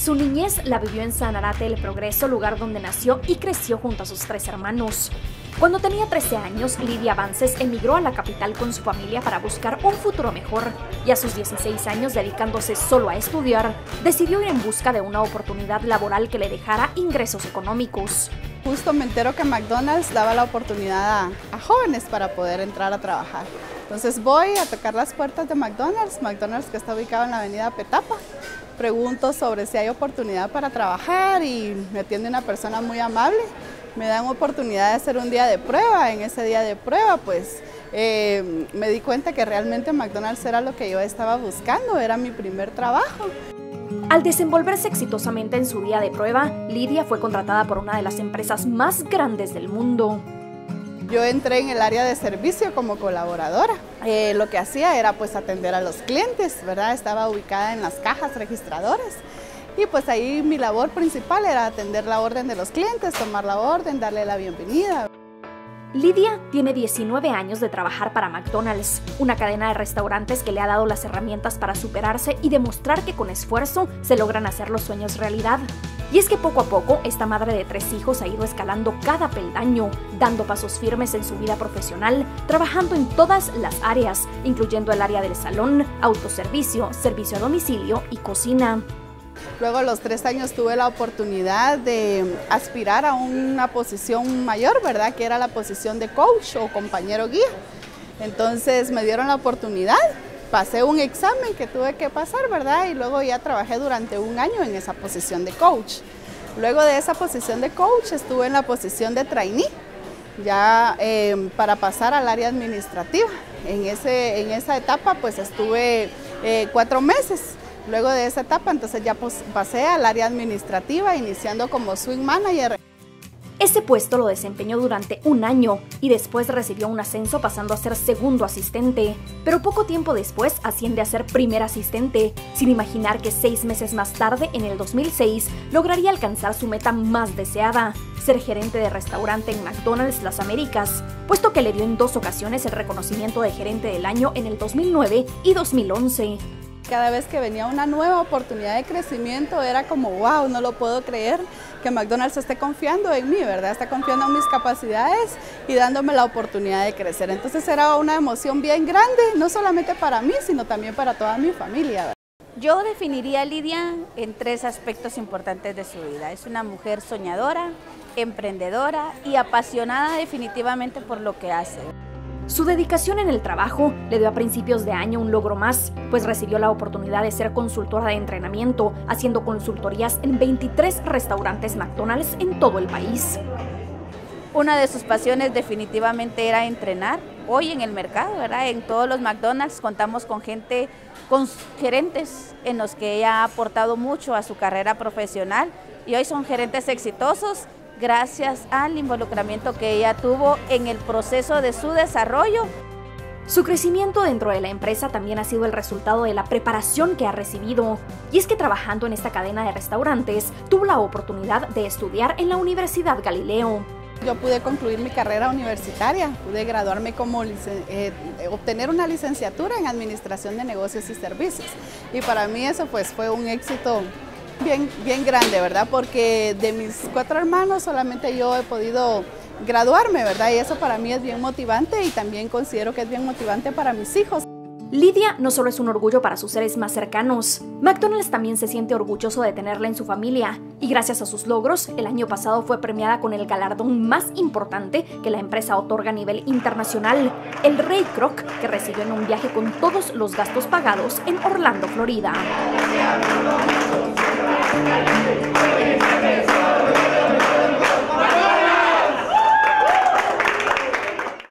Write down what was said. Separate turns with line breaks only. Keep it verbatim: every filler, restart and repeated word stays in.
Su niñez la vivió en Sanarate del Progreso, lugar donde nació y creció junto a sus tres hermanos. Cuando tenía trece años, Lidia Vances emigró a la capital con su familia para buscar un futuro mejor, y a sus dieciséis años, dedicándose solo a estudiar, decidió ir en busca de una oportunidad laboral que le dejara ingresos económicos.
Justo me entero que McDonald's daba la oportunidad a, a jóvenes para poder entrar a trabajar. Entonces voy a tocar las puertas de McDonald's, McDonald's que está ubicado en la avenida Petapa. Pregunto sobre si hay oportunidad para trabajar y me atiende una persona muy amable. Me dan oportunidad de hacer un día de prueba. En ese día de prueba, pues, eh, me di cuenta que realmente McDonald's era lo que yo estaba buscando, era mi primer trabajo.
Al desenvolverse exitosamente en su día de prueba, Lidia fue contratada por una de las empresas más grandes del mundo.
Yo entré en el área de servicio como colaboradora. Eh, lo que hacía era pues atender a los clientes, ¿verdad? Estaba ubicada en las cajas registradoras. Y pues ahí mi labor principal era atender la orden de los clientes, tomar la orden, darle la bienvenida.
Lidia tiene diecinueve años de trabajar para McDonald's, una cadena de restaurantes que le ha dado las herramientas para superarse y demostrar que con esfuerzo se logran hacer los sueños realidad. Y es que poco a poco, esta madre de tres hijos ha ido escalando cada peldaño, dando pasos firmes en su vida profesional, trabajando en todas las áreas, incluyendo el área del salón, autoservicio, servicio a domicilio y cocina.
Luego a los tres años tuve la oportunidad de aspirar a una posición mayor, ¿verdad? Que era la posición de coach o compañero guía. Entonces me dieron la oportunidad, pasé un examen que tuve que pasar, ¿verdad? Y luego ya trabajé durante un año en esa posición de coach. Luego de esa posición de coach estuve en la posición de trainee, ya eh, para pasar al área administrativa. En, ese, en esa etapa pues estuve eh, cuatro meses. Luego de esa etapa, entonces ya pues, pasé al área administrativa, iniciando como swing manager.
Ese puesto lo desempeñó durante un año y después recibió un ascenso pasando a ser segundo asistente. Pero poco tiempo después asciende a ser primer asistente, sin imaginar que seis meses más tarde, en el dos mil seis, lograría alcanzar su meta más deseada, ser gerente de restaurante en McDonald's Las Américas, puesto que le dio en dos ocasiones el reconocimiento de gerente del año en el dos mil nueve y dos mil once.
Cada vez que venía una nueva oportunidad de crecimiento era como, wow, no lo puedo creer que McDonald's esté confiando en mí, ¿verdad? Está confiando en mis capacidades y dándome la oportunidad de crecer. Entonces era una emoción bien grande, no solamente para mí, sino también para toda mi familia, ¿verdad?
Yo definiría a Lidia en tres aspectos importantes de su vida. Es una mujer soñadora, emprendedora y apasionada definitivamente por lo que hace.
Su dedicación en el trabajo le dio a principios de año un logro más, pues recibió la oportunidad de ser consultora de entrenamiento, haciendo consultorías en veintitrés restaurantes McDonald's en todo el país.
Una de sus pasiones definitivamente era entrenar. Hoy en el mercado, ¿verdad? En todos los McDonald's contamos con gente, con gerentes en los que ella ha aportado mucho a su carrera profesional y hoy son gerentes exitosos, gracias al involucramiento que ella tuvo en el proceso de su desarrollo.
Su crecimiento dentro de la empresa también ha sido el resultado de la preparación que ha recibido. Y es que trabajando en esta cadena de restaurantes, tuvo la oportunidad de estudiar en la Universidad Galileo.
Yo pude concluir mi carrera universitaria, pude graduarme como, eh, obtener una licenciatura en Administración de Negocios y Servicios. Y para mí eso pues fue un éxito Bien, bien grande, ¿verdad? Porque de mis cuatro hermanos solamente yo he podido graduarme, ¿verdad? Y eso para mí es bien motivante y también considero que es bien motivante para mis hijos.
Lidia no solo es un orgullo para sus seres más cercanos, McDonald's también se siente orgulloso de tenerla en su familia y gracias a sus logros, el año pasado fue premiada con el galardón más importante que la empresa otorga a nivel internacional, el Ray Kroc, que recibió en un viaje con todos los gastos pagados en Orlando, Florida.